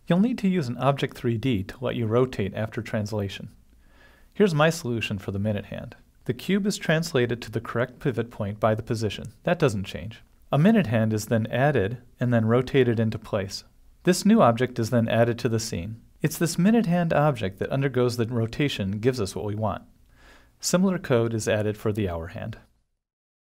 You'll need to use an Object 3D to let you rotate after translation. Here's my solution for the minute hand. The cube is translated to the correct pivot point by the position. That doesn't change. A minute hand is then added and then rotated into place. This new object is then added to the scene. It's this minute hand object that undergoes the rotation and gives us what we want. Similar code is added for the hour hand.